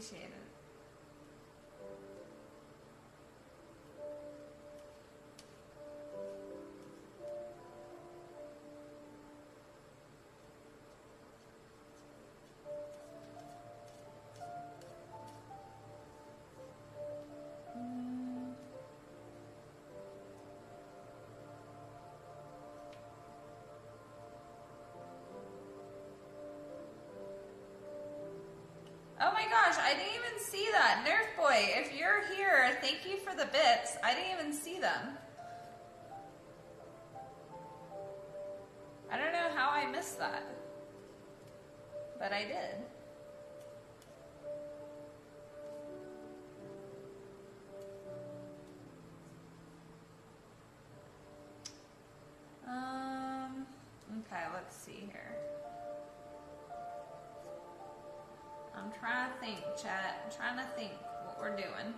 appreciate it. Oh my gosh, I didn't even see that. Nerf Boy, if you're here, thank you for the bits. I didn't even see them. I don't know how I missed that, but I did. Okay, let's see here. I'm trying to think, chat. I'm trying to think what we're doing.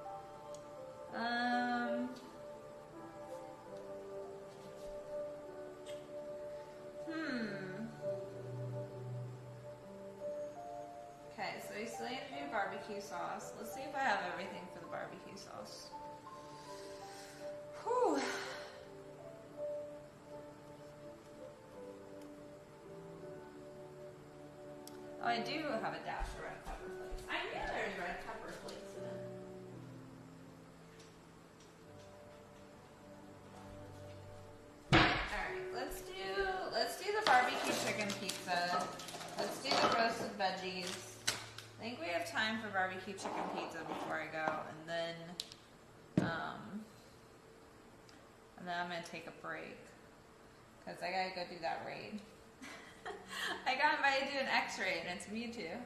Okay, so we still need to do barbecue sauce. Let's see if I have everything for the barbecue sauce. Whew. Oh, I do have a dash of red pepper flakes. I knew there's red pepper flakes in it. Alright, let's do the barbecue chicken pizza. Let's do the roasted veggies. I think we have time for barbecue chicken pizza before I go, and then I'm gonna take a break because I gotta go do that raid. I got invited to do an X-ray and it's Mewtwo.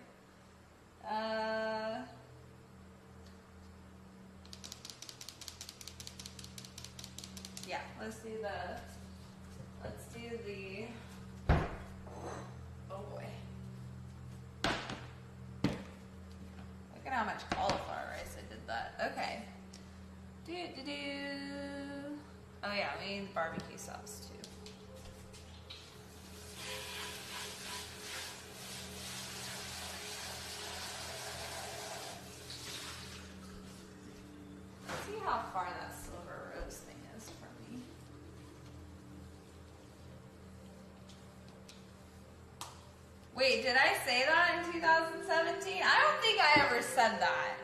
Yeah, let's do the, oh boy. Look at how much cauliflower rice I did that. Okay. Oh yeah, we need the barbecue sauce too. Let's see how far that silver rose thing is from me. Wait, did I say that in 2017? I don't think I ever said that.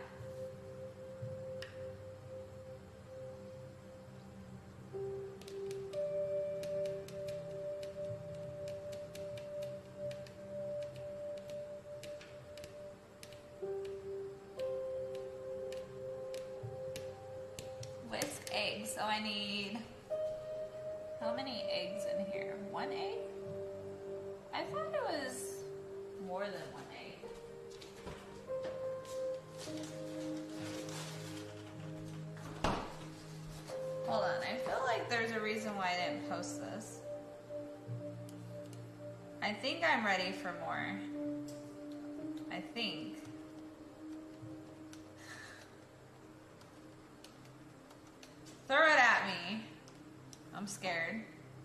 Whisk eggs, so I need, how many eggs in here? 1 egg? I thought it was more than 1 egg. Hold on, I feel like there's a reason why I didn't post this. I think I'm ready for more. I think. Throw it at me. I'm scared.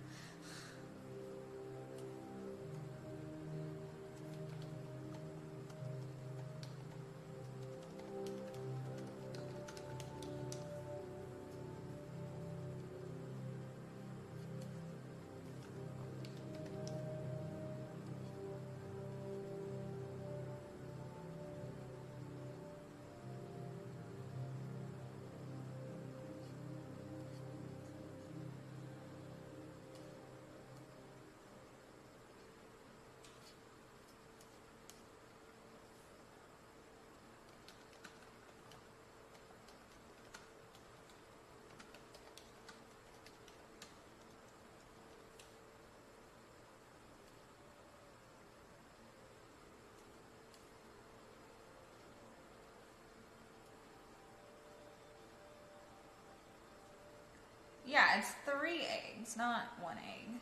Yeah, it's 3 eggs, not 1 egg.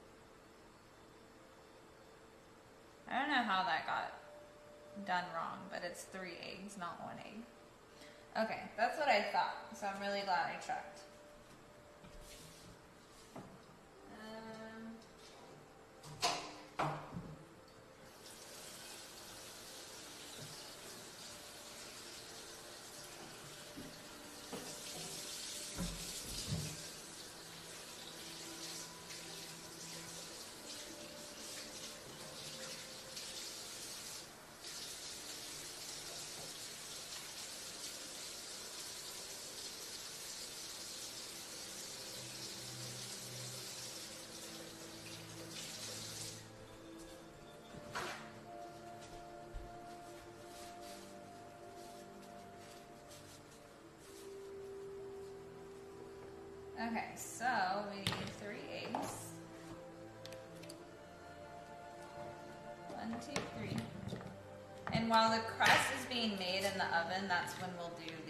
I don't know how that got done wrong, but it's 3 eggs, not 1 egg. Okay, that's what I thought, so I'm really glad I checked. Okay, so we need 3 eggs. 1, 2, 3. And while the crust is being made in the oven, that's when we'll do the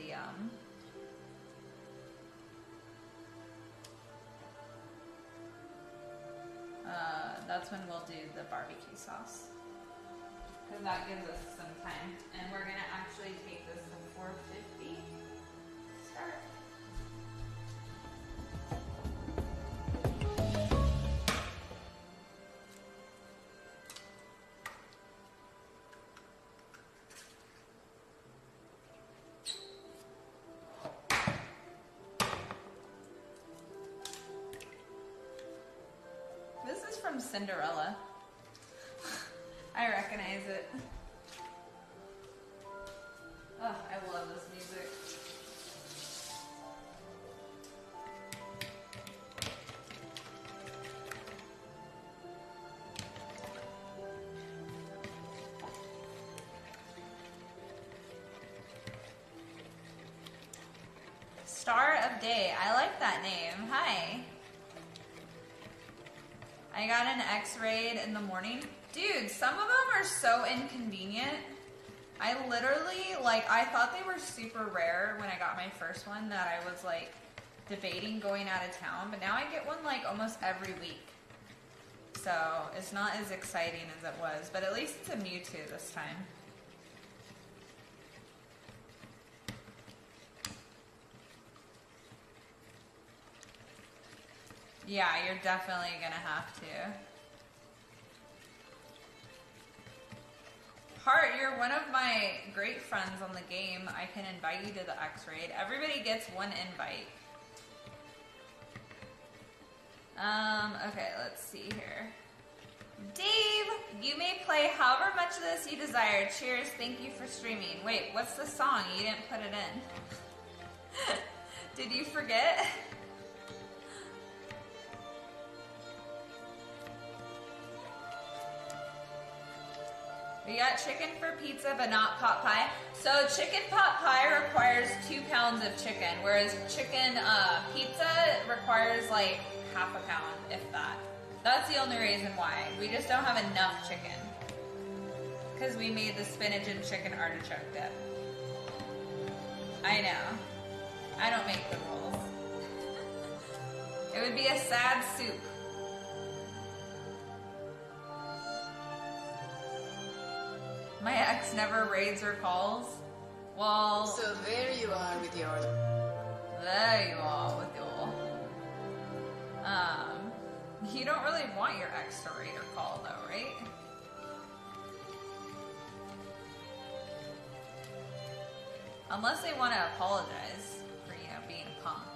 barbecue sauce. Because that gives us some time. And we're gonna actually take this to 450 start. This is from Cinderella. I recognize it. Oh, I love this music. Star of Day. I like that name. Hi. I got an X-rayed in the morning. Dude, some of them are so inconvenient. I literally, I thought they were super rare when I got my first one that I was, debating going out of town. But now I get one, almost every week. So, it's not as exciting as it was. But at least it's a Mewtwo this time. Yeah, you're definitely gonna have to. Heart, you're one of my great friends on the game. I can invite you to the X-Raid. Everybody gets one invite. Okay, let's see here. Dave, you may play however much of this you desire. Cheers, thank you for streaming. Wait, what's the song? You didn't put it in. Did you forget? We got chicken for pizza, but not pot pie. So chicken pot pie requires 2 pounds of chicken, whereas chicken pizza requires half a pound, if that. That's the only reason why. We just don't have enough chicken. Because we made the spinach and chicken artichoke dip. I know. I don't make the rules. It would be a sad soup. My ex never raids or calls. Well... So there you are with your... There you are with your... You don't really want your ex to raid or call though, right? Unless they want to apologize for, being a punk.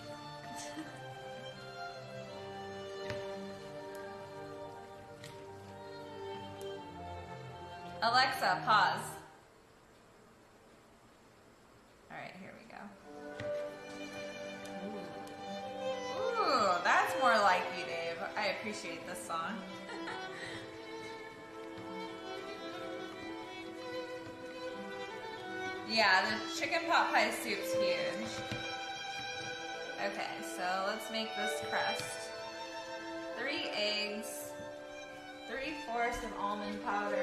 Alexa, pause. Alright, here we go. Ooh, that's more like you, Dave. I appreciate this song. Yeah, the chicken pot pie soup's huge. Okay, so let's make this crust. 3 eggs, 3/4 of almond powder.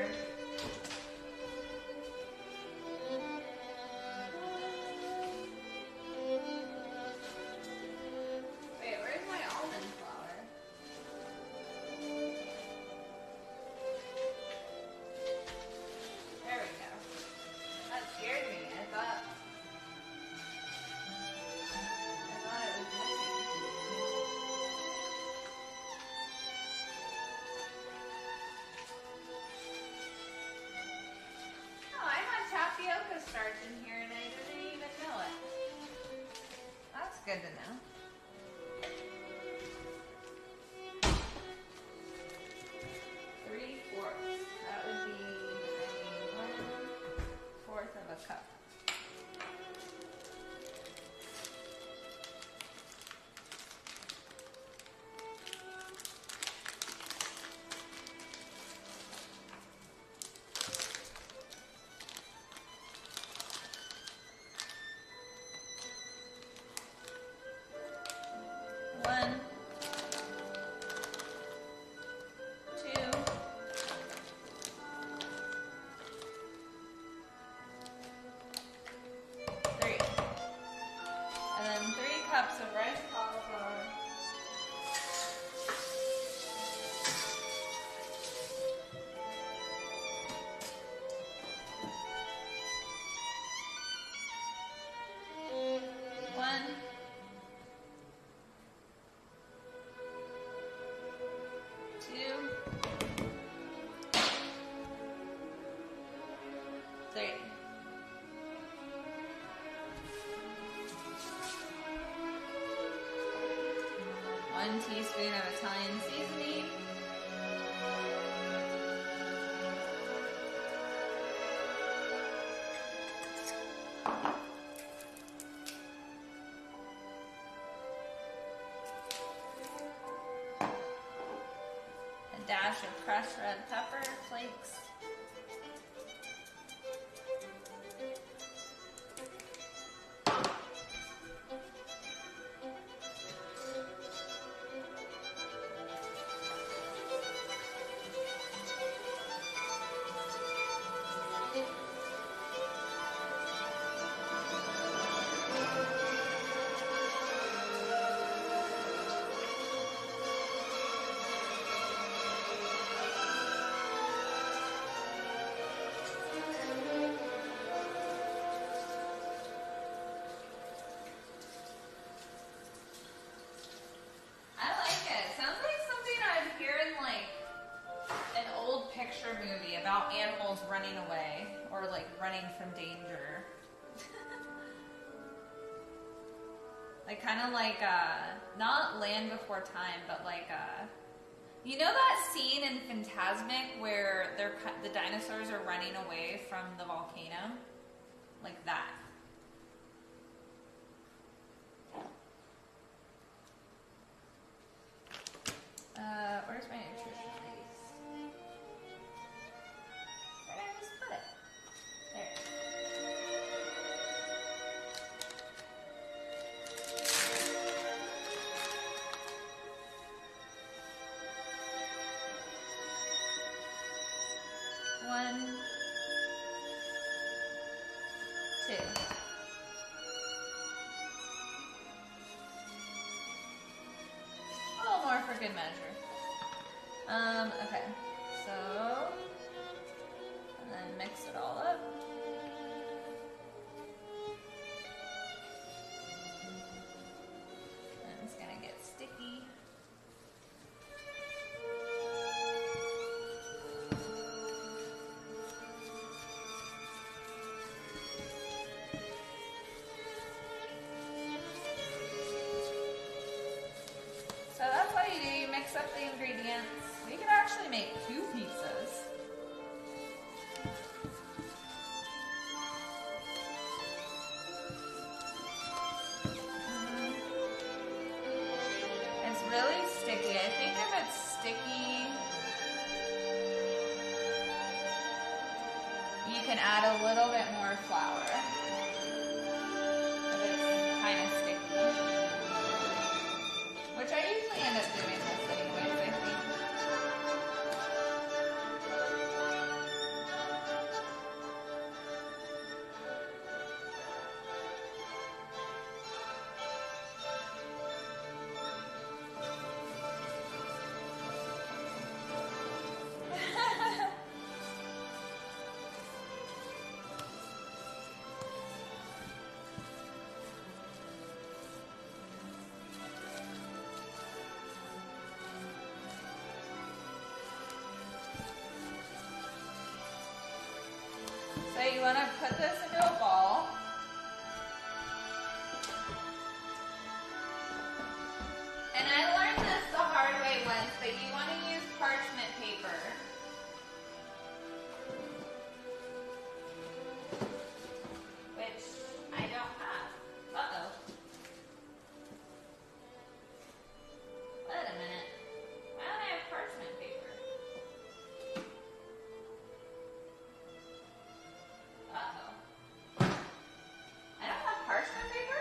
Wait, where's my almond flour? There we go. That scared me. I thought it was missing. Oh, I had tapioca starch in here and I didn't even know it. That's good to know. Three-fourths. That would be 1/4 of a cup. cups of rice cauliflower. One. Two. Three. 1 teaspoon of Italian seasoning. A dash of crushed red pepper flakes. Movie about animals running away or like running from danger. Like kind of like not Land Before Time, but like you know that scene in Fantasmic where the dinosaurs are running away from the volcano, like that. Where's my nutrition base? Where did I just put it? There. 1, 2. A little more for good measure. Okay, so, and then mix it all up. And it's gonna get sticky. So that's what you do, you mix up the ingredients. We could actually make 2 pizzas. It's really sticky. I think if it's sticky, you can add a little bit more flour. If it's kind of sticky. Which I usually end up doing this anyways, I think. So you want to put this into a ball. And I learned this the hard way once, but you want to use parchment paper. Which I don't have. Uh-oh. Wait a minute. Why don't I have parchment paper? Uh-oh. I don't have parchment paper?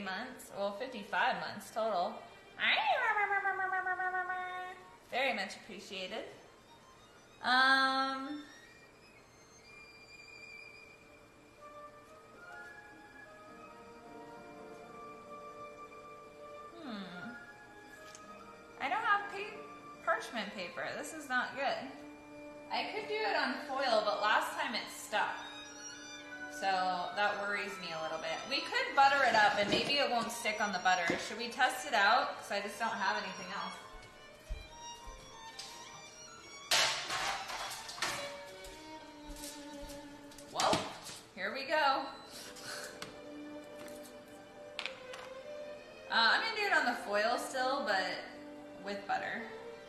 months. Well, 55 months total. Very much appreciated. I don't have parchment paper. This is not good. I could do it on foil, but last time it stuck. So that worries me a little bit. We could butter it up and maybe it won't stick on the butter. Should we test it out? Because I just don't have anything else. Well, here we go. I'm going to do it on the foil still, but with butter.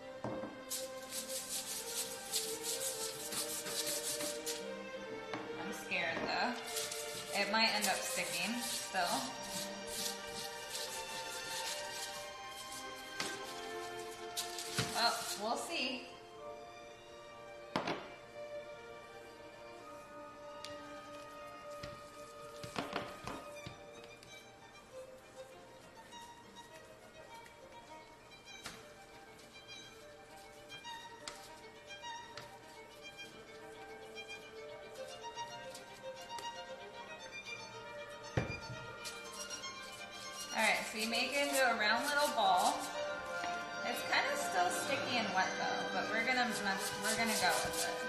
I'm scared though. It might end up sticking still. Oh, we'll see. Alright, so you make it into a round little ball. It's kind of still sticky and wet though, but we're gonna go with it.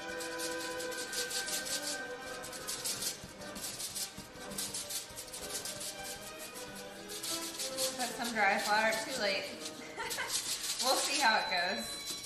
Put some dry flour, too late. We'll see how it goes.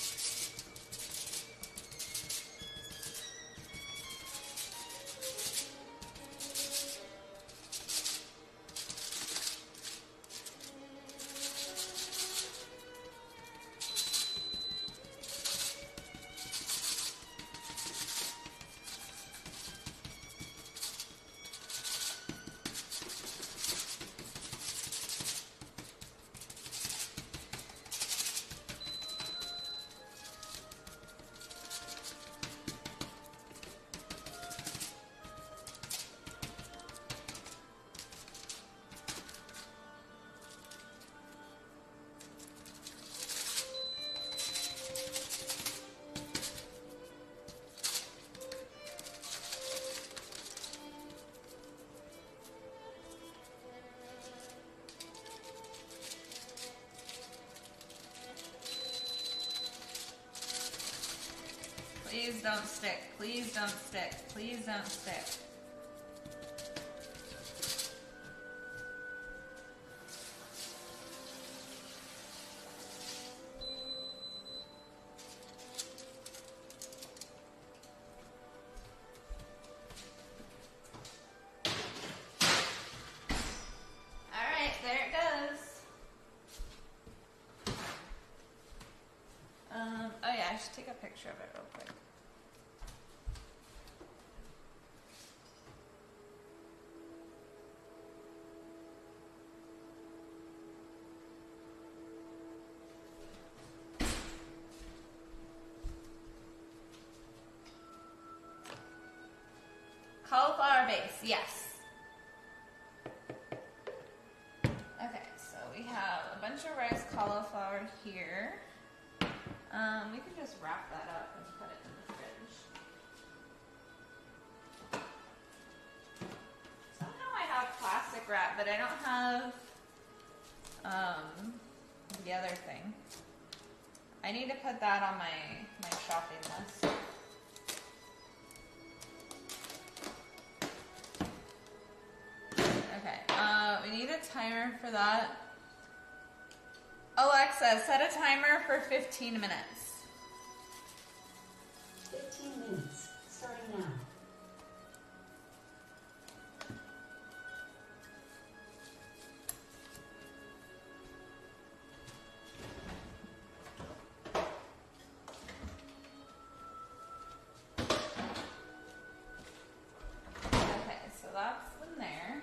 Please don't stick. Please don't stick. Please don't stick. Alright, there it goes. Oh yeah, I should take a picture of it real quick. Cauliflower base, yes. Okay, so we have a bunch of rice cauliflower here. We could just wrap that up and put it in the fridge. Somehow I have plastic wrap, but I don't have the other thing. I need to put that on my shopping list. Okay, we need a timer for that. Alexa, set a timer for 15 minutes. 15 minutes, starting now. Okay, so that's in there.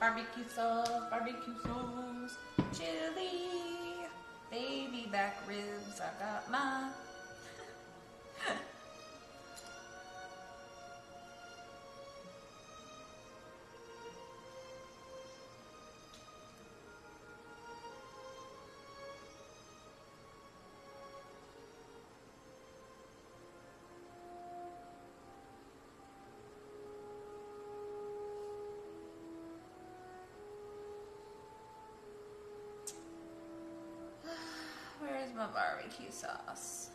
barbecue sauce, chili, baby back ribs. I got mine. Where's my barbecue sauce?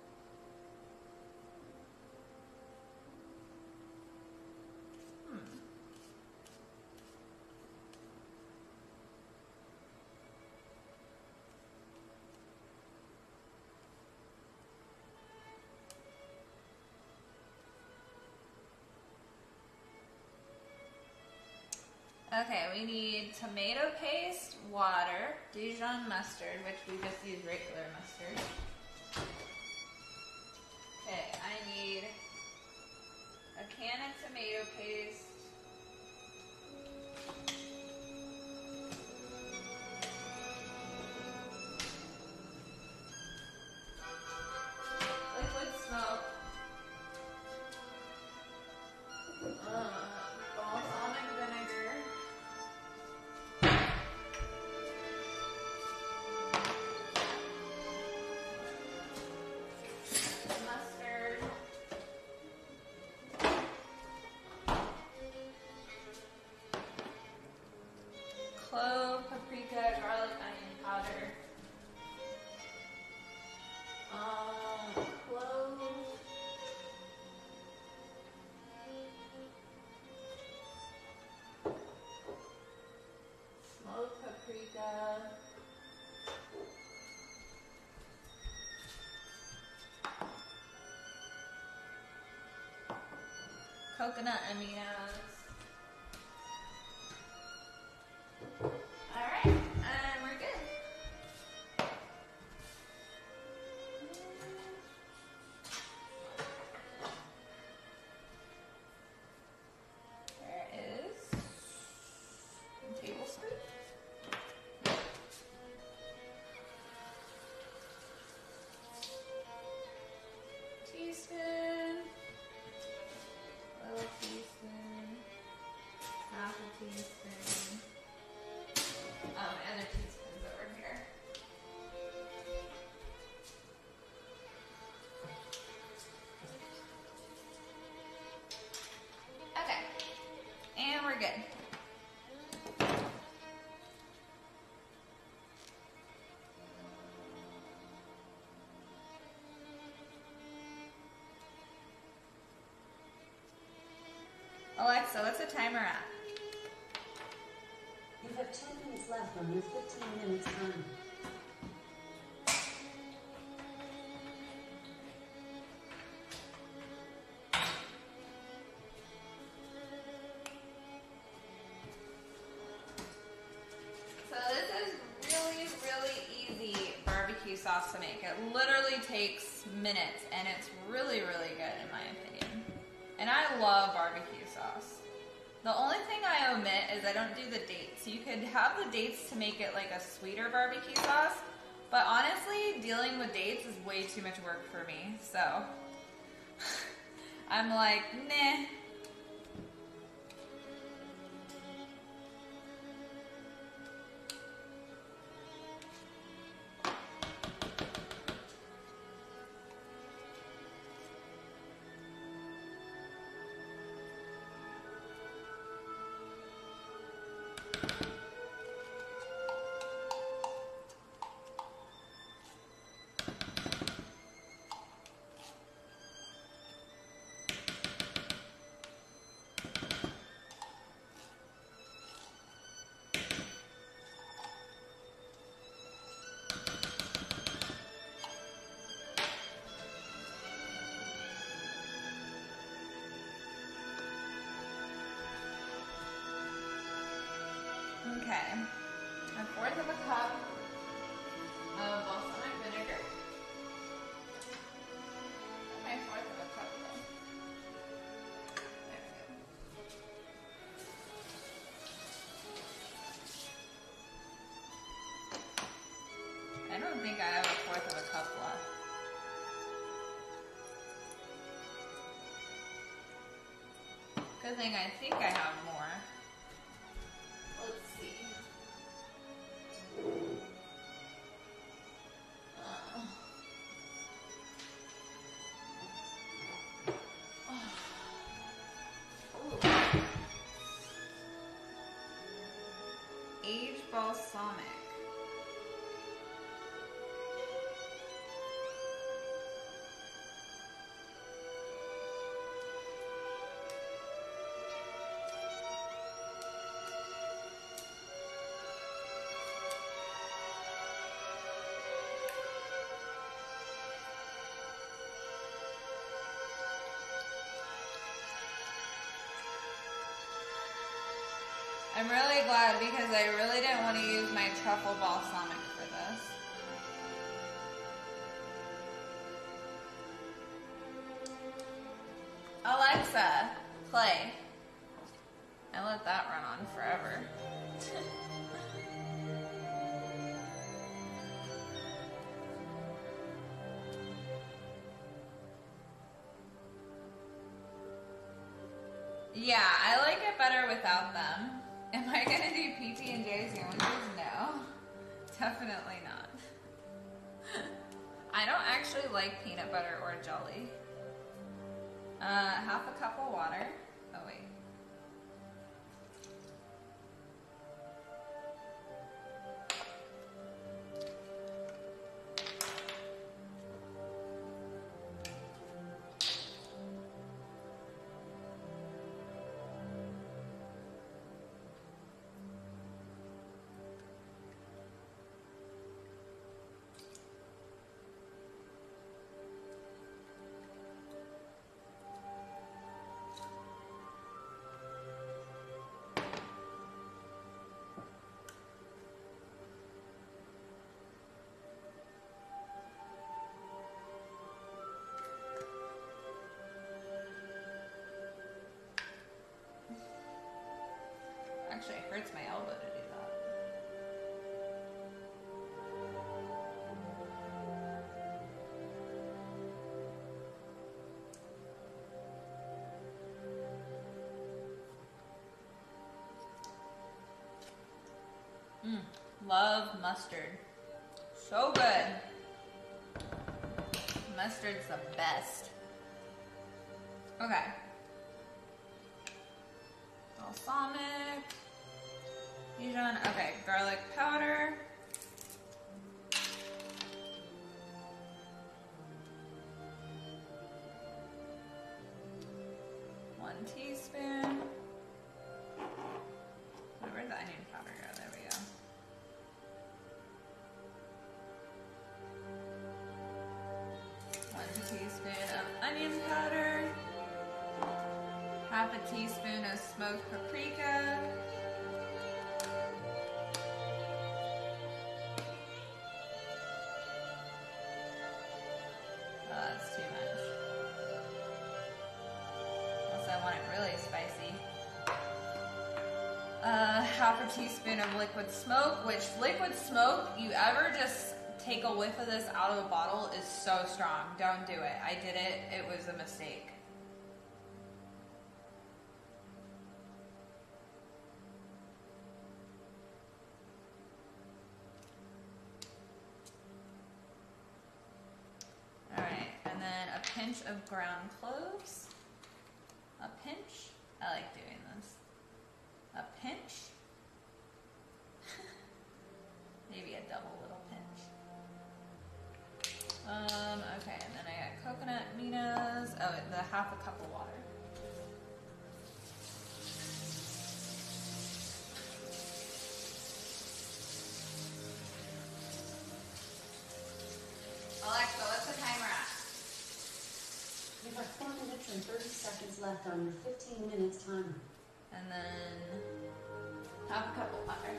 Okay, we need tomato paste, water, Dijon mustard, which we just use regular mustard. Okay, I need a can of tomato paste. Liquid smoke. Balsamic vinegar. Mustard. Clove, paprika, garlic, onion powder. Clove. Smoked paprika. Coconut aminos. Alright, and we're good. There is a tablespoon. Teaspoon. Little teaspoon. Half a teaspoon. My other teaspoon's over here. Okay. And we're good. Alexa, what's the timer at? You have 10 minutes left on your 15 minutes time. So this is really, really easy barbecue sauce to make. It literally takes minutes and it's really, really good in my opinion. And I love barbecue sauce. The only thing I omit is I don't do the dates. You could have the dates to make it like a sweeter barbecue sauce, but honestly, dealing with dates is way too much work for me. So I'm like, nah. Okay, a fourth of a cup of balsamic vinegar. My fourth of a cup though. There we go. don't think I have a fourth of a cup left. Good thing I think I have more. Let's see. Age balsamic. I'm really glad because I really didn't want to use my truffle balsamic for this. Alexa, play. I let that run on forever. Yeah, I like it better without them. Am I gonna do PB&J sandwiches? No, definitely not. I don't actually like peanut butter or jelly. Half a cup of water. Oh wait. Actually, it hurts my elbow to do that. Love mustard. So good. Mustard's the best. Okay. Balsamic. Dijon. Okay, garlic powder. One teaspoon. Oh, where'd the onion powder go? There we go. One teaspoon of onion powder. Half a teaspoon of smoked paprika. Oh, that's too much. Unless I want it really spicy. Half a teaspoon of liquid smoke, which liquid smoke, you ever just take a whiff of this out of a bottle is so strong. Don't do it. I did it. It was a mistake. Alright, and then a pinch of ground cloves. A pinch. I like doing this. A pinch. Maybe a double little pinch. Okay, and then I got coconut aminos. Oh, the half a cup of water. Alexa, what's the timer at? You have 4 minutes and 30 seconds left on your 15 minutes timer. And then half a cup of water.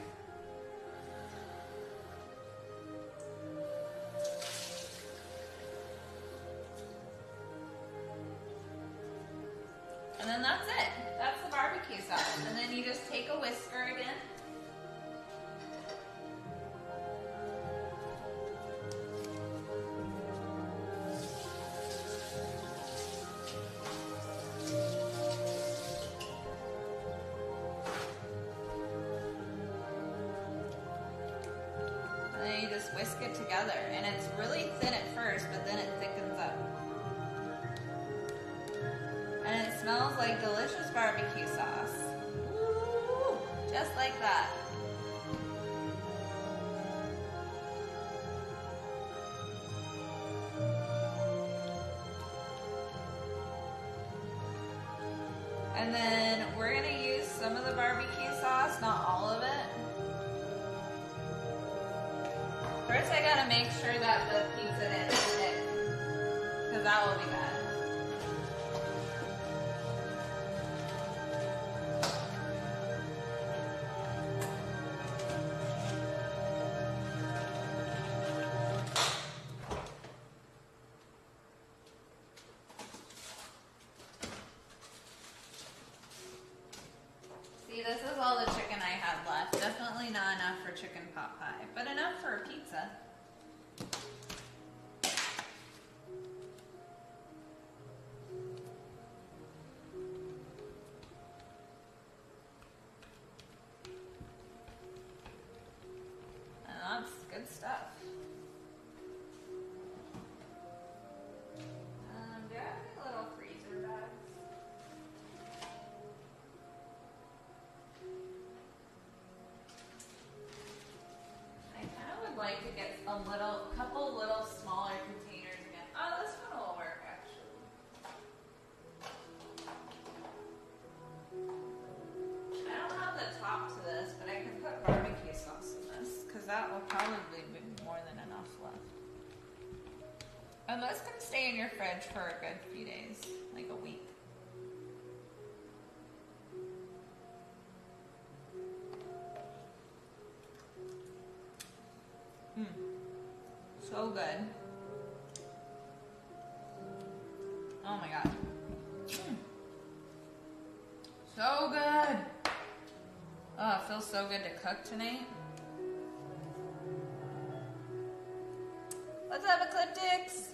And then that's it. That's the barbecue sauce. And then you just take a whisker again. just whisk it together. And it's really thin at first, but then it thickens up. And it smells like delicious barbecue sauce. Ooh, just like that. And then we're gonna use some of the barbecue sauce, not all of it. First I gotta make sure that the pizza didn't stick, because that will be bad. See, this is all the chicken I had left. Definitely not enough for chicken pot pie, but enough for a pizza. And that's good stuff. Do I have any little freezer bags? I kind of would like to get a couple little smaller containers again. Oh, this one will work actually. I don't have the top to this, but I can put barbecue sauce in this, because that will probably be more than enough left. And this can stay in your fridge for a good few days, like a week. So good. Oh my god. So good. Oh, it feels so good to cook tonight. What's up, Ecliptics?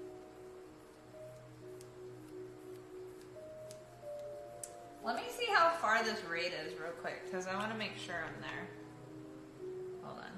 Let me see how far this raid is real quick, because I want to make sure I'm there. Hold on.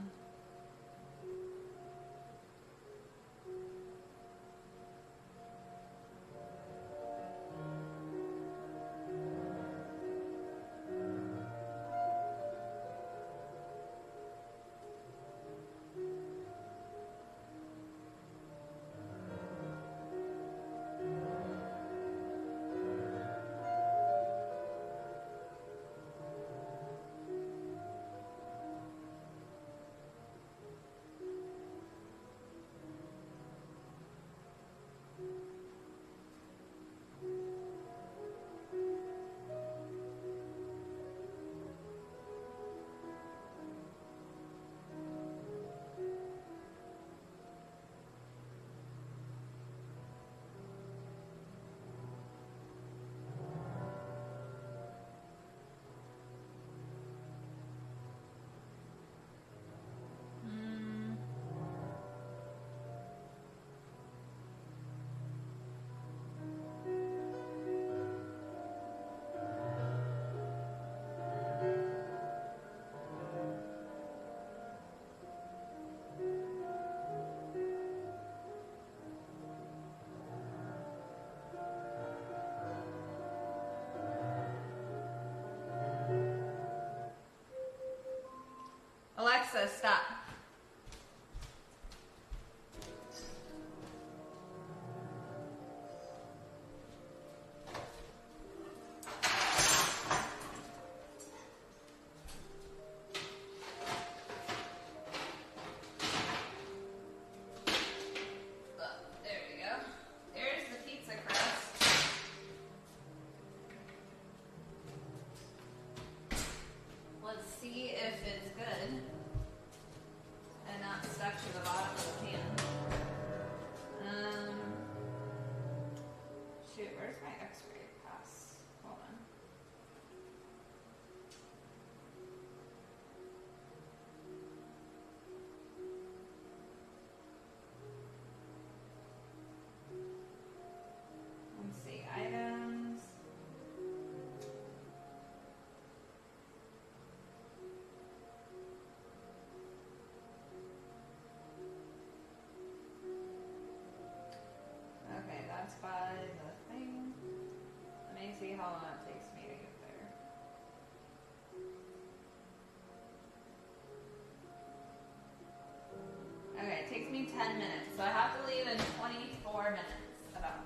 me 10 minutes, so I have to leave in 24 minutes about.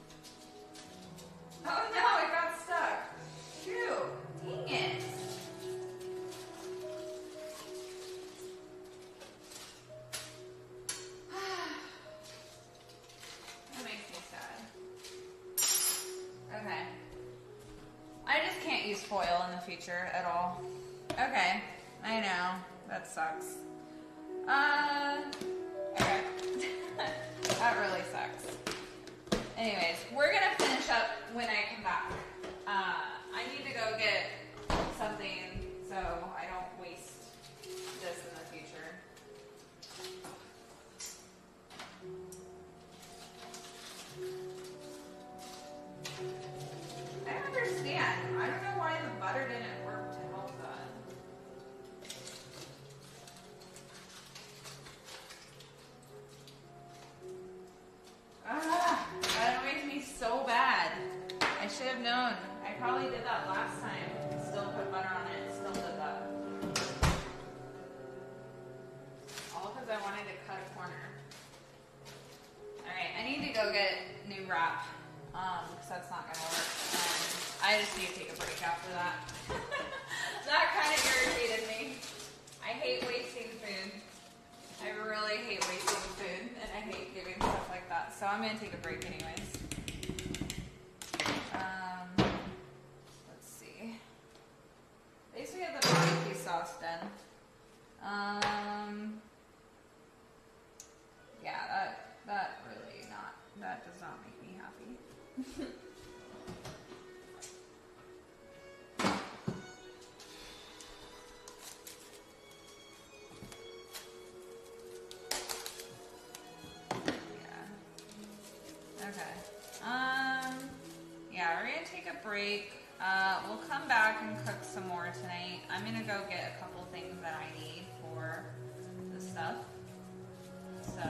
Oh no, it got stuck. Shoot, dang it. That makes me sad. Okay. I just can't use foil in the future at all. Okay, I know. That sucks. Okay. That really sucks. Anyways, we're gonna finish up when I come back. I need to go get something so I don't waste this in the future. I don't understand. I don't know why the butter didn't work to help that. That annoys me so bad. I should have known. I probably did that last time. Still put butter on it. Still did that. All because I wanted to cut a corner. Alright, I need to go get new wrap. Because that's not going to work. I just need to take a break after that. That kind of irritated me. I hate wasting food. I really hate wasting food, and I hate doing stuff like that. So I'm going to take a break anyways. Let's see. At least we have the barbecue sauce done. Yeah, that really not, that does not make me happy. Okay. Yeah, we're gonna take a break. We'll come back and cook some more tonight. I'm gonna go get a couple things that I need for the stuff. So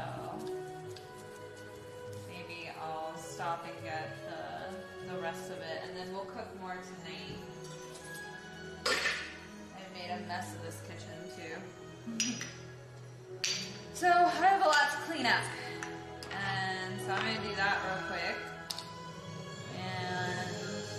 maybe I'll stop and get the rest of it, and then we'll cook more tonight. I made a mess of this kitchen too. So I have a lot to clean up. And so I'm going to do that real quick. And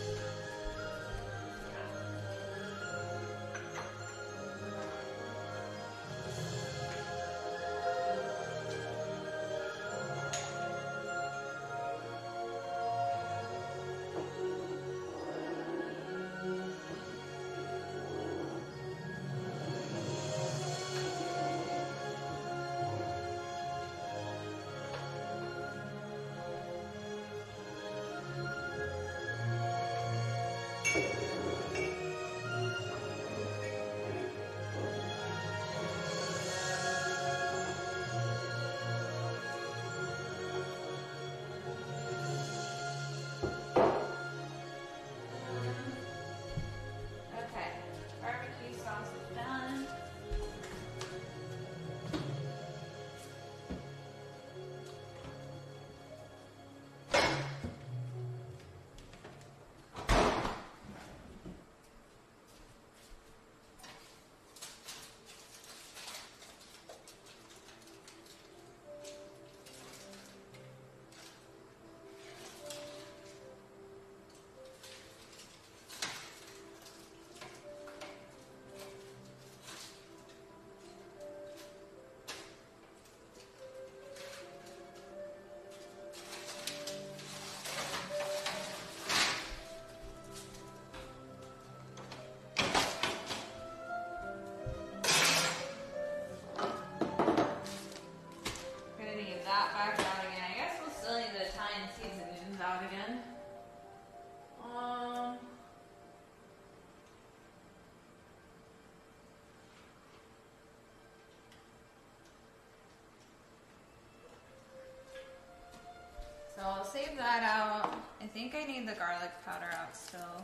I'll save that out. I think I need the garlic powder out still.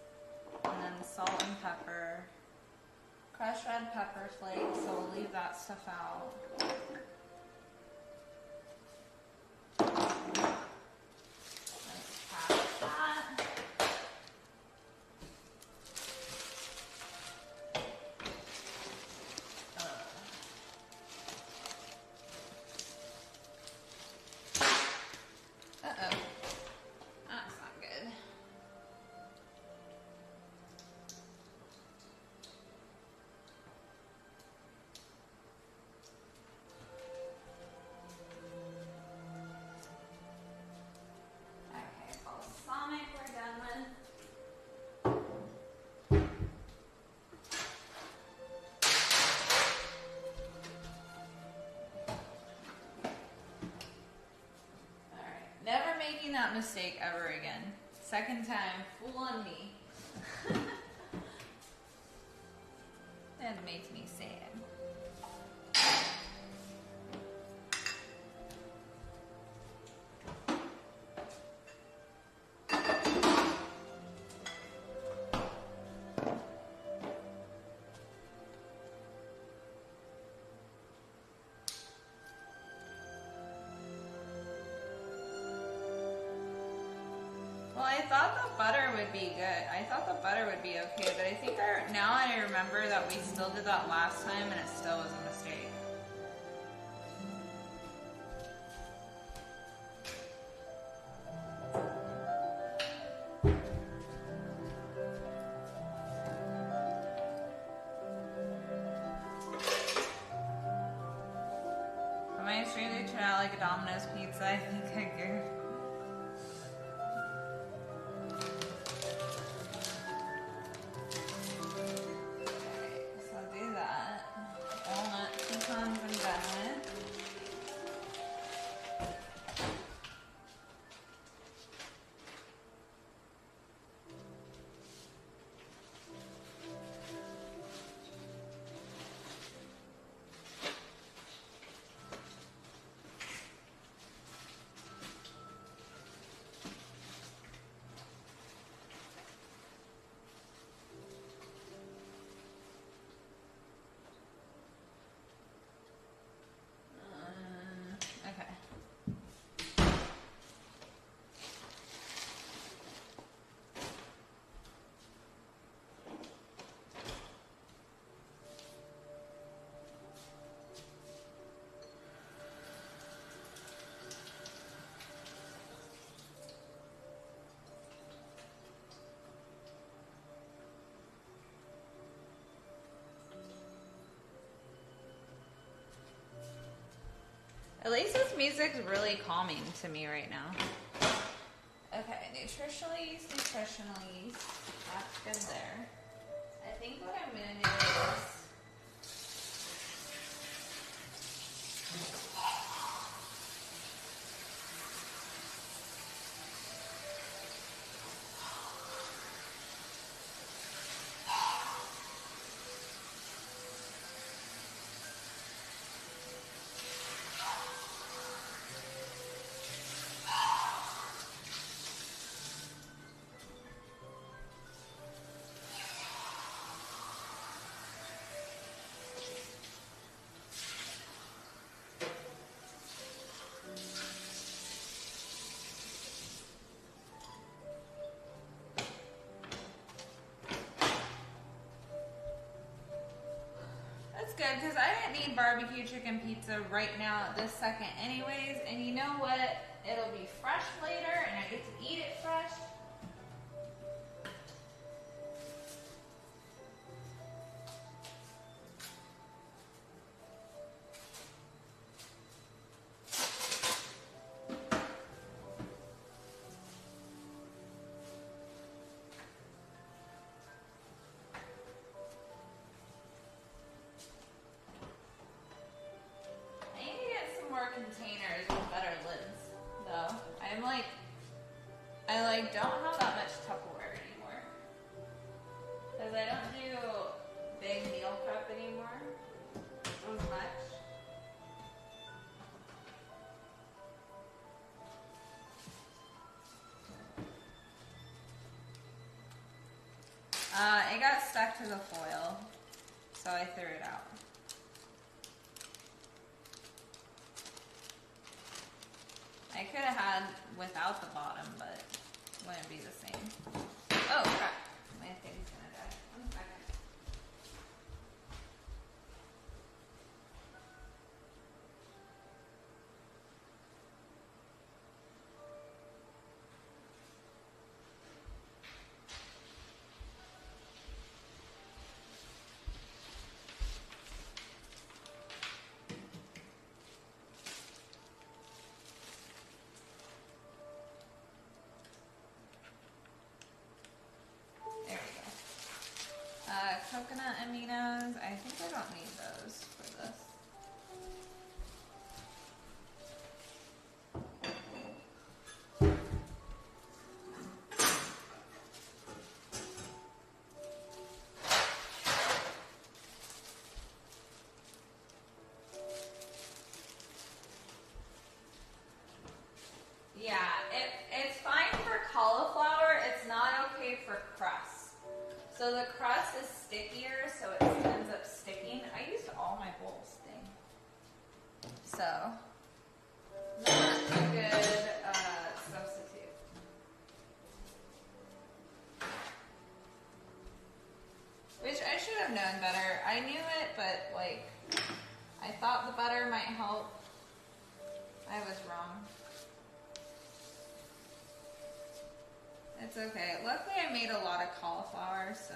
And then salt and pepper. Crushed red pepper flakes, so we'll leave that stuff out. Let's pass that. that mistake ever again. Second time, fool on me. That makes me sad. Well, I thought the butter would be good. I thought the butter would be okay, but I think now I remember that we still did that last time and it still was a mistake. But my extremely turned out like a Domino's pizza. I think I do. At least this music's really calming to me right now. Okay, nutritional yeast. That's good there. I think what I'm gonna do is good, because I didn't need barbecue chicken pizza right now at this second anyways, and you know what? It'll be fresh later, and I get to eat it fresh. Containers with better lids, though. I don't have that much Tupperware anymore, because I don't do big meal prep anymore as much. It got stuck to the foil, so I threw it out. I could have had without the bottom, but it wouldn't be the same. Oh crap, my thing's gonna die. 1 second. There we go. So, not a good substitute. Which I should have known better. I knew it, but like, I thought the butter might help. I was wrong. It's okay. Luckily I made a lot of cauliflower, so.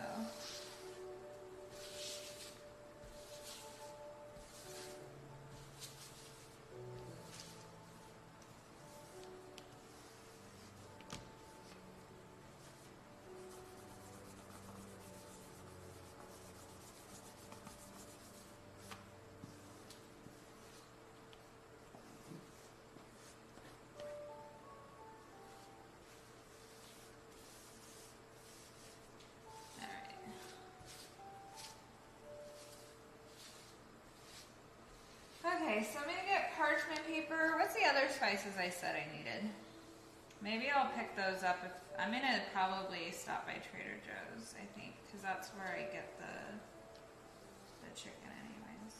Okay, so I'm gonna get parchment paper. What's the other spices I said I needed? Maybe I'll pick those up if I'm gonna probably stop by Trader Joe's, I think, because that's where I get the chicken anyways.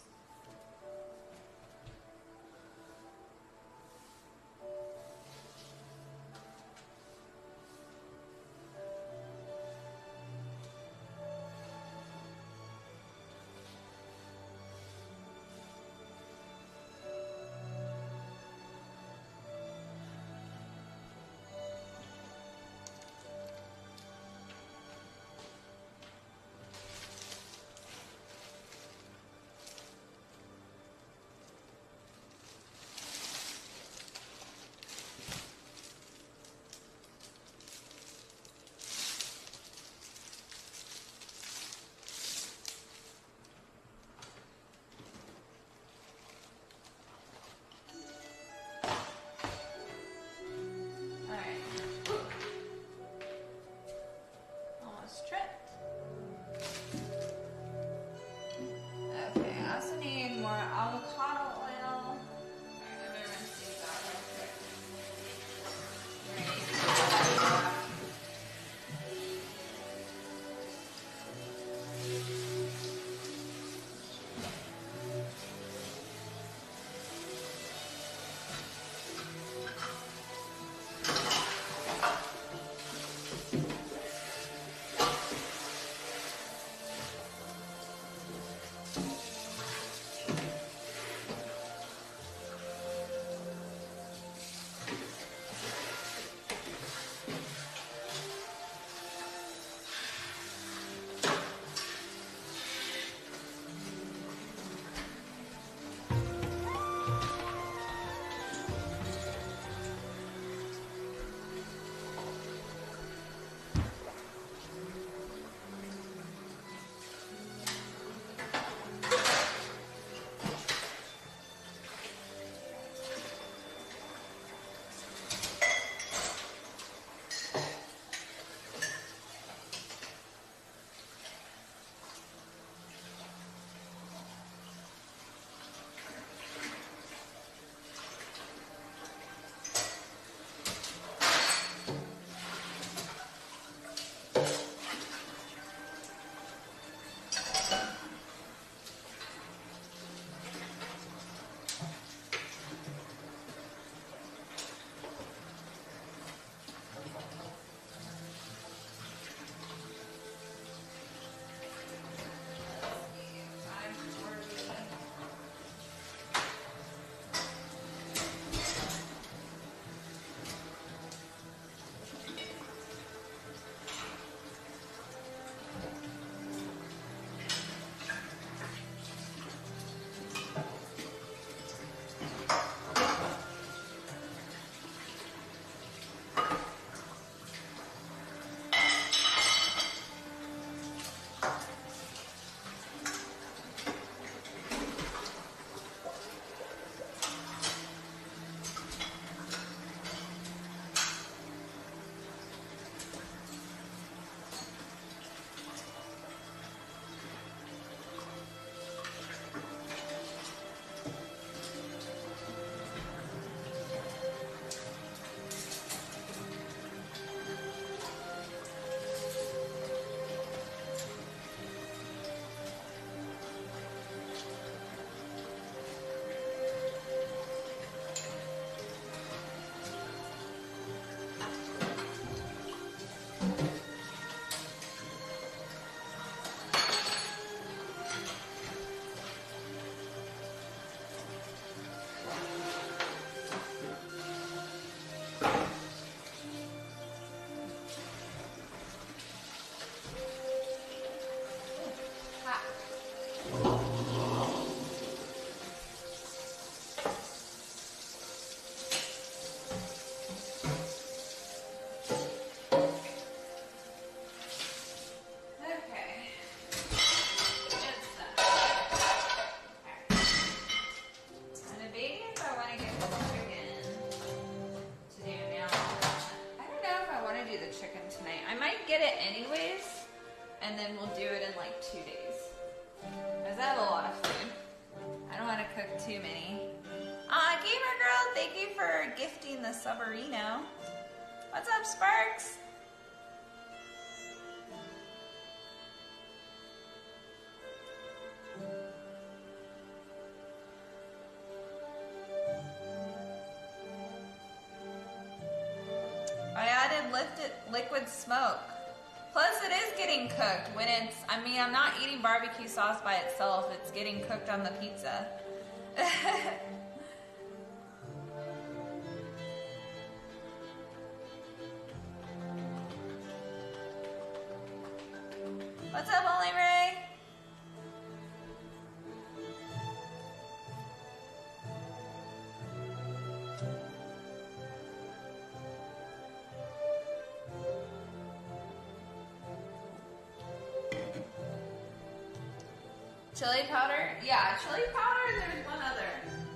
Gamer Girl, thank you for gifting the Subarino. What's up, Sparks? I added liquid smoke. Plus, it is getting cooked when it's, I mean, I'm not eating barbecue sauce by itself. It's getting cooked on the pizza. What's up, Only Ray? Chili powder? Yeah, chili powder, there's one other.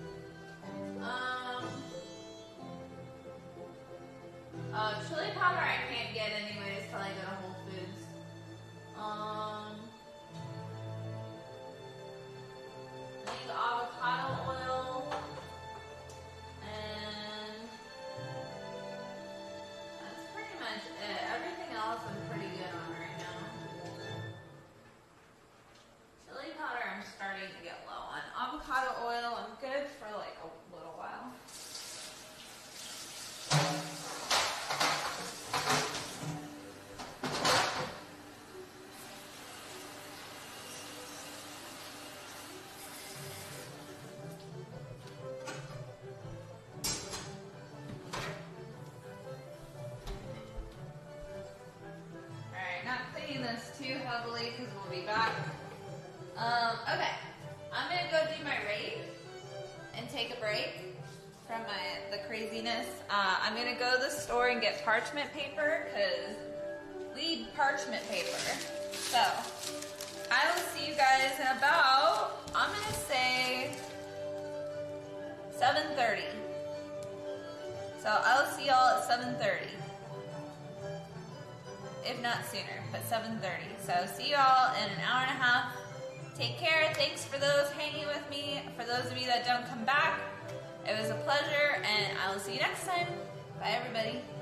Chili powder I can't get anyways till I go to Whole Foods. I need avocado oil. And that's pretty much it. Everything else I'm pretty good on right now. Chili powder I'm starting to get low on. Avocado oil I'm good for like a little while. Alright, not cleaning this too heavily because we'll be back. Okay, I'm gonna go do my raid and take a break from the craziness. I'm gonna go to the store and get parchment paper because we need parchment paper. So, I will see you guys in about, I'm gonna say 7:30. So I'll see y'all at 7:30. If not sooner, but 7:30. So see y'all in an hour and a half. Take care. Thanks for those hanging with me. For those of you that don't come back, it was a pleasure, and I will see you next time. Bye, everybody.